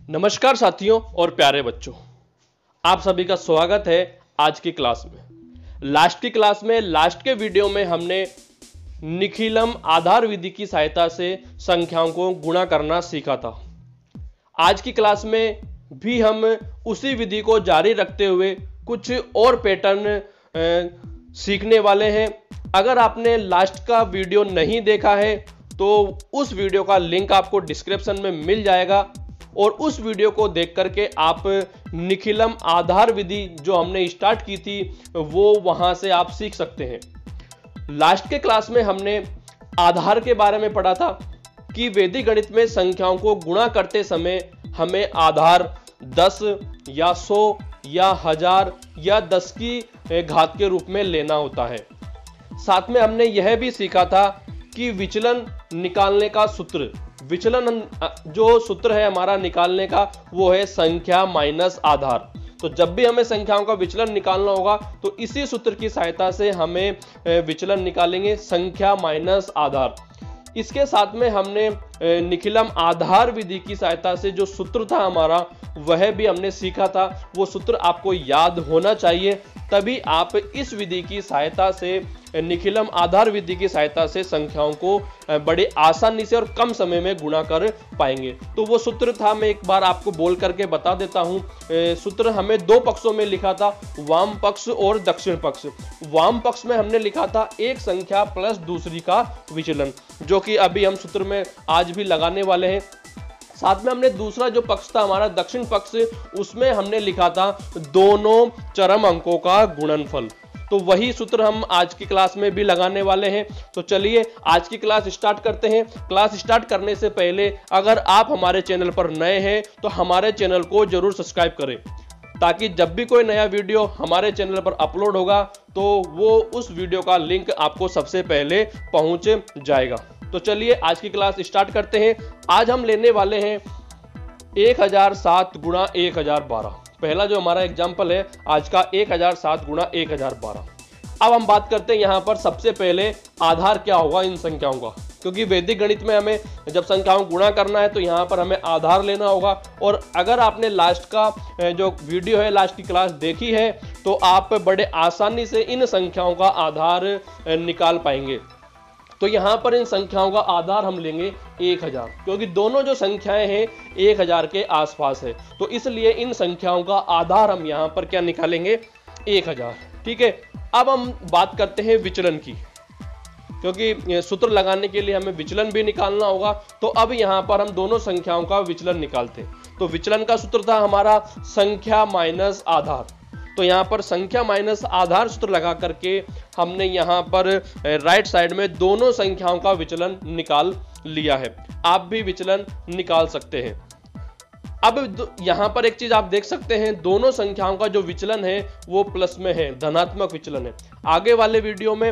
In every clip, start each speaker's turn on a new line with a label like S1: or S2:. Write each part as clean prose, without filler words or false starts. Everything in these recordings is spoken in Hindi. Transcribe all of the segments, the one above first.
S1: नमस्कार साथियों और प्यारे बच्चों, आप सभी का स्वागत है आज की क्लास में। लास्ट के वीडियो में हमने निखिलम आधार विधि की सहायता से संख्याओं को गुणा करना सीखा था। आज की क्लास में भी हम उसी विधि को जारी रखते हुए कुछ और पैटर्न सीखने वाले हैं। अगर आपने लास्ट का वीडियो नहीं देखा है तो उस वीडियो का लिंक आपको डिस्क्रिप्शन में मिल जाएगा और उस वीडियो को देख करके आप निखिलम आधार विधि जो हमने स्टार्ट की थी वो वहां से आप सीख सकते हैं। लास्ट के क्लास में हमने आधार के बारे में पढ़ा था कि वैदिक गणित में संख्याओं को गुणा करते समय हमें आधार 10 या 100 या 1000 या 10 की घात के रूप में लेना होता है। साथ में हमने यह भी सीखा था कि विचलन निकालने का सूत्र, विचलन जो सूत्र है हमारा निकालने का वो है संख्या माइनस आधार। तो जब भी हमें संख्याओं का विचलन निकालना होगा तो इसी सूत्र की सहायता से हमें विचलन निकालेंगे, संख्या माइनस आधार। इसके साथ में हमने निखिलम आधार विधि की सहायता से जो सूत्र था हमारा वह भी हमने सीखा था। वो सूत्र आपको याद होना चाहिए, तभी आप इस विधि की सहायता से, निखिलम आधार विधि की सहायता से संख्याओं को बड़े आसानी से और कम समय में गुणा कर पाएंगे। तो वो सूत्र था, मैं एक बार आपको बोल करके बता देता हूं। सूत्र हमें दो पक्षों में लिखा था, वाम पक्ष और दक्षिण पक्ष। वाम पक्ष में हमने लिखा था एक संख्या प्लस दूसरी का विचलन, जो कि अभी हम सूत्र में आज भी लगाने वाले हैं। साथ में हमने दूसरा जो पक्ष था हमारा दक्षिण पक्ष, उसमें हमने लिखा था दोनों चरम अंकों का गुणनफल। तो वही सूत्र हम आज की क्लास में भी लगाने वाले हैं। तो चलिए आज की क्लास स्टार्ट करते हैं। क्लास स्टार्ट करने से पहले अगर आप हमारे चैनल पर नए हैं तो हमारे चैनल को जरूर सब्सक्राइब करें, ताकि जब भी कोई नया वीडियो हमारे चैनल पर अपलोड होगा तो वो उस वीडियो का लिंक आपको सबसे पहले पहुंच जाएगा। तो चलिए आज की क्लास स्टार्ट करते हैं। आज हम लेने वाले हैं 1007 गुणा 1012। पहला जो हमारा एग्जाम्पल है आज का 1007 गुणा 1012। अब हम बात करते हैं यहाँ पर सबसे पहले आधार क्या होगा इन संख्याओं का, क्योंकि वैदिक गणित में हमें जब संख्याओं को गुणा करना है तो यहाँ पर हमें आधार लेना होगा। और अगर आपने लास्ट का जो वीडियो है, लास्ट की क्लास देखी है, तो आप बड़े आसानी से इन संख्याओं का आधार निकाल पाएंगे। तो यहाँ पर इन संख्याओं का आधार हम लेंगे 1000, क्योंकि दोनों जो संख्याएं हैं 1000 के आसपास है। तो इसलिए इन संख्याओं का आधार हम यहाँ पर क्या निकालेंगे, 1000। ठीक है। अब हम बात करते हैं विचलन की, क्योंकि सूत्र लगाने के लिए हमें विचलन भी निकालना होगा। तो अब यहाँ पर हम दोनों संख्याओं का विचलन निकालते हैं। तो विचलन का सूत्र था हमारा संख्या माइनस आधार। तो यहाँ पर संख्या माइनस आधार सूत्र लगा करके हमने यहाँ पर राइट साइड में दोनों संख्याओं का विचलन निकाल लिया है। आप भी विचलन निकाल सकते हैं। अब यहाँ पर एक चीज आप देख सकते हैं, दोनों संख्याओं का जो विचलन है वो प्लस में है, धनात्मक विचलन है। आगे वाले वीडियो में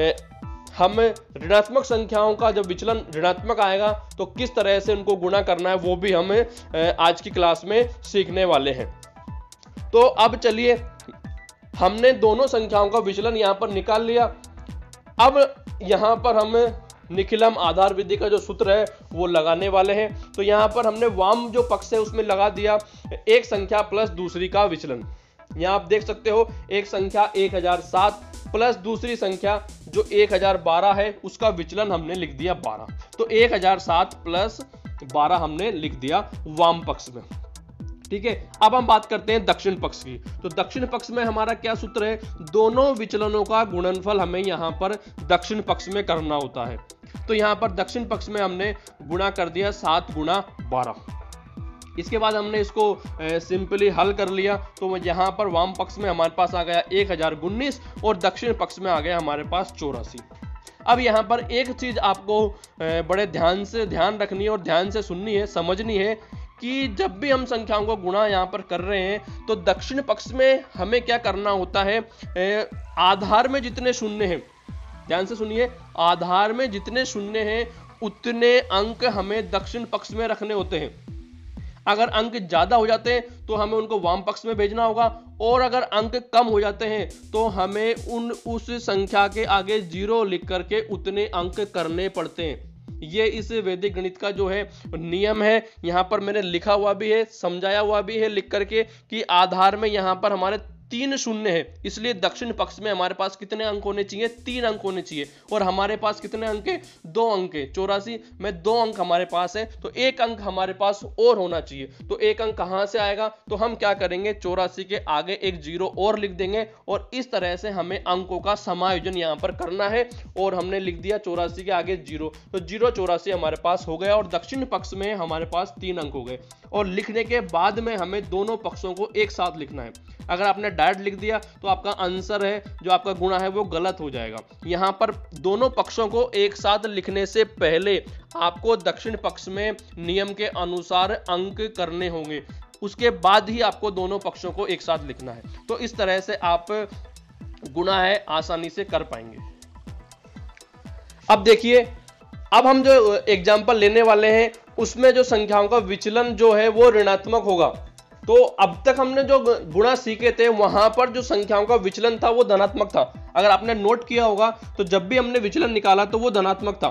S1: हम ऋणात्मक संख्याओं का जब विचलन ऋणात्मक आएगा तो किस तरह से उनको गुणा करना है वो भी हम आज की क्लास में सीखने वाले हैं। तो अब चलिए, हमने दोनों संख्याओं का विचलन यहां पर निकाल लिया। अब यहां पर हम निखिलम आधार विधि का जो सूत्र है वो लगाने वाले हैं। तो यहां पर हमने वाम जो पक्ष है उसमें लगा दिया एक संख्या प्लस दूसरी का विचलन। यहां आप देख सकते हो एक संख्या 1007 प्लस दूसरी संख्या जो 1012 है, उसका विचलन हमने लिख दिया 12। तो 1007 प्लस 12 हमने लिख दिया वाम पक्ष में। ठीक है। अब हम बात करते हैं दक्षिण पक्ष की। तो दक्षिण पक्ष में हमारा क्या सूत्र है, दोनों विचलनों का गुणनफल हमें यहां पर दक्षिण पक्ष में करना होता है। तो यहां पर दक्षिण पक्ष में हमने गुणा कर दिया 7 गुणा 12। इसके बाद हमने इसको सिंपली हल कर लिया। तो यहां पर वाम पक्ष में हमारे पास आ गया 1019 और दक्षिण पक्ष में आ गया हमारे पास 84। अब यहाँ पर एक चीज आपको बड़े ध्यान रखनी है और ध्यान से सुननी है, समझनी है कि जब भी हम संख्याओं को गुणा यहाँ पर कर रहे हैं तो दक्षिण पक्ष में हमें क्या करना होता है, आधार में जितने शून्य हैं, ध्यान से सुनिए, आधार में जितने शून्य हैं उतने अंक हमें दक्षिण पक्ष में रखने होते हैं। अगर अंक ज्यादा हो जाते हैं तो हमें उनको वाम पक्ष में भेजना होगा, और अगर अंक कम हो जाते हैं तो हमें उस संख्या के आगे 0 लिख करके उतने अंक करने पड़ते हैं। ये इस वैदिक गणित का जो है नियम है। यहाँ पर मैंने लिखा हुआ भी है, समझाया हुआ भी है लिख करके कि आधार में यहाँ पर हमारे 3 शून्य है, इसलिए दक्षिण पक्ष में हमारे पास कितने अंक होने चाहिए, 3 अंक होने चाहिए। और हमारे पास कितने अंक है, 2 अंक है। 84 में 2 अंक हमारे पास है, तो 1 अंक हमारे पास और होना चाहिए। तो 1 अंक कहां से आएगा, तो हम क्या करेंगे, 84 के आगे एक 0 और लिख देंगे और इस तरह से हमें अंकों का समायोजन यहां पर करना है। और हमने लिख दिया 84 के आगे 0, तो 0 84 हमारे पास हो गया और दक्षिण पक्ष में हमारे पास 3 अंक हो गए। और लिखने के बाद में हमें दोनों पक्षों को एक साथ लिखना है। अगर आपने डायरेक्ट लिख दिया तो आपका आंसर है, जो आपका गुणा है, वो गलत हो जाएगा। यहां पर दोनों पक्षों को एक साथ लिखने से पहले आपको दक्षिण पक्ष में नियम के अनुसार अंक करने होंगे, उसके बाद ही आपको दोनों पक्षों को एक साथ लिखना है। तो इस तरह से आप गुणा है आसानी से कर पाएंगे। अब देखिए, अब हम जो एग्जाम्पल लेने वाले हैं उसमें जो संख्याओं का विचलन जो है वो ऋणात्मक होगा। तो अब तक हमने जो गुणा सीखे थे वहां पर जो संख्याओं का विचलन था वो धनात्मक था। अगर आपने नोट किया होगा तो जब भी हमने विचलन निकाला तो वो धनात्मक था।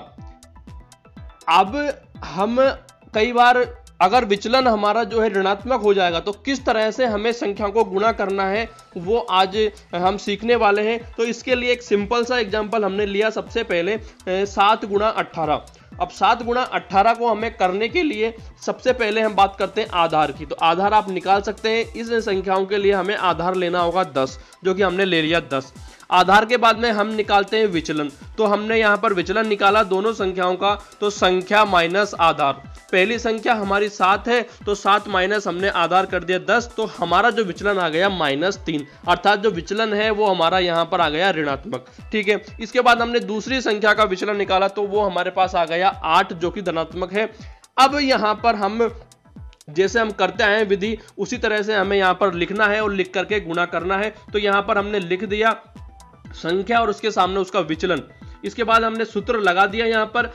S1: अब हम कई बार अगर विचलन हमारा जो है ऋणात्मक हो जाएगा तो किस तरह से हमें संख्या को गुणा करना है वो आज हम सीखने वाले हैं। तो इसके लिए एक सिंपल सा एग्जांपल हमने लिया सबसे पहले 7 गुणा 18। अब 7 गुणा 18 को हमें करने के लिए सबसे पहले हम बात करते हैं आधार की। तो आधार आप निकाल सकते हैं। इस संख्याओं के लिए हमें आधार लेना होगा 10, जो कि हमने ले लिया 10। आधार के बाद में हम निकालते हैं विचलन। तो हमने यहां पर विचलन निकाला दोनों संख्याओं का, तो संख्या माइनस आधार। पहली संख्या हमारी 7 है, तो 7 माइनस हमने आधार कर दिया 10, तो हमारा जो विचलन आ गया -3, अर्थात जो विचलन है वो हमारा यहां पर आ गया ऋणात्मक। ठीक है, इसके बाद हमने दूसरी संख्या का विचलन निकाला तो वो हमारे पास आ गया 8, जो कि धनात्मक है। अब यहां पर हम जैसे हम करते हैं विधि, उसी तरह से हमें यहां पर लिखना है और लिख करके गुणा करना है। तो यहां पर हमने लिख दिया संख्या और उसके सामने उसका विचलन। इसके बाद हमने सूत्र लगा दिया यहां पर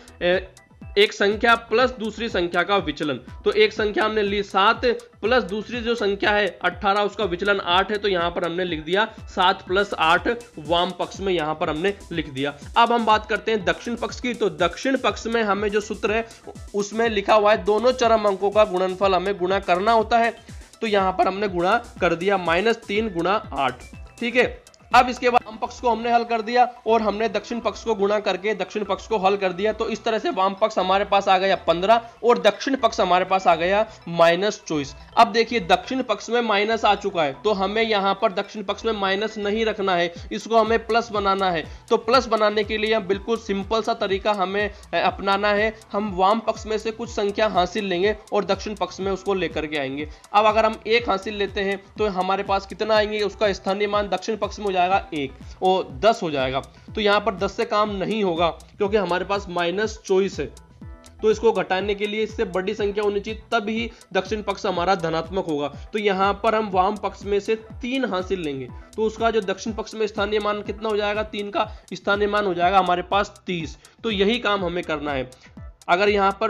S1: एक संख्या प्लस दूसरी संख्या का विचलन। तो एक संख्या हमने ली 7 प्लस दूसरी जो संख्या है 18, उसका विचलन 8 है। तो यहां पर हमने लिख दिया 7 + 8 वाम पक्ष में यहां पर हमने लिख दिया। अब हम बात करते हैं दक्षिण पक्ष की। तो दक्षिण पक्ष में हमें जो सूत्र है उसमें लिखा हुआ है दोनों चरम अंकों का गुणनफल हमें गुणा करना होता है। तो यहां पर हमने गुणा कर दिया -3 गुणा 8। ठीक है, अब इसके बाद वाम पक्ष को हमने हल कर दिया और हमने दक्षिण पक्ष को गुणा करके दक्षिण पक्ष को हल कर दिया। तो इस तरह से वाम पक्ष हमारे पास आ गया 15 और दक्षिण पक्ष हमारे पास आ गया -24। अब देखिए दक्षिण पक्ष में माइनस आ चुका है, तो हमें यहां पर दक्षिण पक्ष में माइनस नहीं रखना है, इसको हमें प्लस बनाना है। तो प्लस बनाने के लिए बिल्कुल सिंपल सा तरीका हमें अपनाना है। हम वाम पक्ष में से कुछ संख्या हासिल लेंगे और दक्षिण पक्ष में उसको लेकर के आएंगे। अब अगर हम 1 हासिल लेते हैं तो हमारे पास कितना आएंगे, उसका स्थानीय मान दक्षिण पक्ष में 1 और 10 हो जाएगा। तो यहां पर 10 से काम नहीं होगा क्योंकि हमारे पास -24 है। तो इसको घटाने के लिए इससे बड़ी संख्या होनी चाहिए, तब ही दक्षिण पक्ष हमारा धनात्मक होगा। तो यहां पर हम वाम पक्ष में से 3 हासिल लेंगे तो उसका जो दक्षिण पक्ष में स्थानीय मान कितना हो जाएगा, 3 का स्थानीय मान हो जाएगा हमारे पास 30। तो यही काम हमें करना है। अगर यहां पर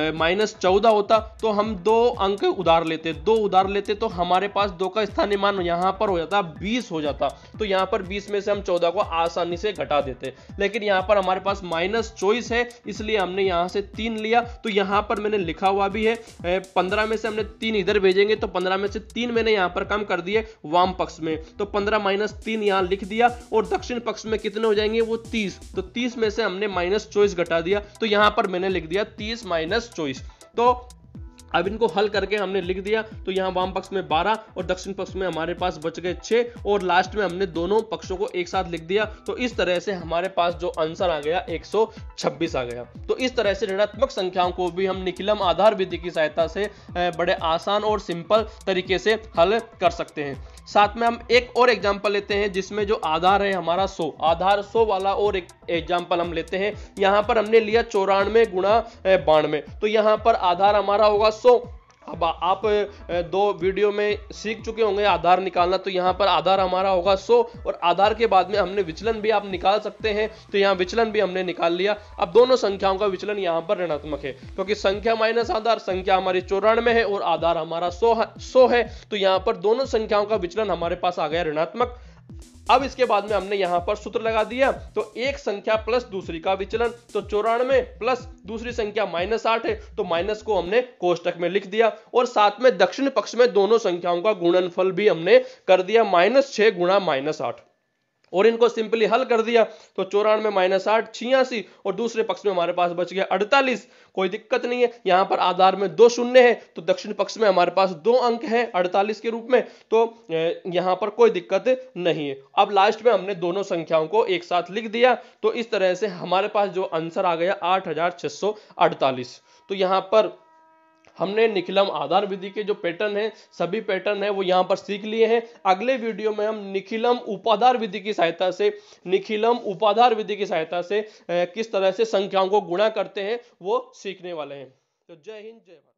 S1: -14 होता तो हम 2 अंक उधार लेते, 2 उधार लेते तो हमारे पास 2 का स्थानीय मान यहां पर हो जाता 20 हो जाता। तो यहां पर 20 में से हम 14 को आसानी से घटा देते, लेकिन यहां पर हमारे पास -24 है, इसलिए हमने यहां से 3 लिया। तो यहां पर मैंने लिखा हुआ भी है 15 में से हमने 3 इधर भेजेंगे, तो 15 में से 3 मैंने यहां पर कम कर दिए वाम पक्ष में। तो 15 - 3 यहां लिख दिया और दक्षिण पक्ष में कितने हो जाएंगे, वो 30। तो 30 में से हमने -24 घटा दिया। तो यहां पर मैंने लिख दिया 30 - 24। तो अब इनको हल करके हमने लिख दिया। तो यहां वाम पक्ष में 12 और दक्षिण पक्ष में हमारे पास बच गए 6 और लास्ट में हमने दोनों पक्षों को एक साथ लिख दिया। तो इस तरह से हमारे पास जो आंसर आ गया 126 आ गया। तो इस तरह से ऋणात्मक संख्याओं को भी हम निखिलम आधार विधि की सहायता से बड़े आसान और सिंपल तरीके से हल कर सकते हैं। साथ में हम एक और एग्जांपल लेते हैं जिसमें जो आधार है हमारा 100, आधार 100 वाला और एक एग्जांपल हम लेते हैं। यहां पर हमने लिया 94 गुणा 92। तो यहां पर आधार हमारा होगा 100। अब आप 2 वीडियो में सीख चुके होंगे आधार निकालना। तो यहां पर आधार हमारा होगा 100 और आधार के बाद में हमने विचलन भी आप निकाल सकते हैं। तो यहां विचलन भी हमने निकाल लिया। अब दोनों संख्याओं का विचलन यहां पर ऋणात्मक है क्योंकि संख्या माइनस आधार, संख्या हमारी 94 है और आधार हमारा 100 है। तो यहां पर दोनों संख्याओं का विचलन हमारे पास आ गया ऋणात्मक। अब इसके बाद में हमने यहां पर सूत्र लगा दिया, तो एक संख्या प्लस दूसरी का विचलन, तो 94 प्लस दूसरी संख्या -8 है, तो माइनस को हमने कोष्टक में लिख दिया और साथ में दक्षिण पक्ष में दोनों संख्याओं का गुणनफल भी हमने कर दिया, -6 गुणा -8, और इनको सिंपली हल कर दिया, तो 94 - 8 86, और दूसरे पक्ष में हमारे पास बच गया 48। कोई दिक्कत नहीं है, यहां पर आधार में 2 शून्य है, तो दक्षिण पक्ष में हमारे पास 2 अंक है 48 के रूप में, तो यहां पर कोई दिक्कत नहीं है। अब लास्ट में हमने दोनों संख्याओं को एक साथ लिख दिया, तो इस तरह से हमारे पास जो आंसर आ गया 8648। तो यहां पर हमने निखिलम आधार विधि के जो पैटर्न है, सभी पैटर्न है वो यहां पर सीख लिए हैं। अगले वीडियो में हम निखिलम उपाधार विधि की सहायता से किस तरह से संख्याओं को गुणा करते हैं वो सीखने वाले हैं। तो जय हिंद, जय भारत।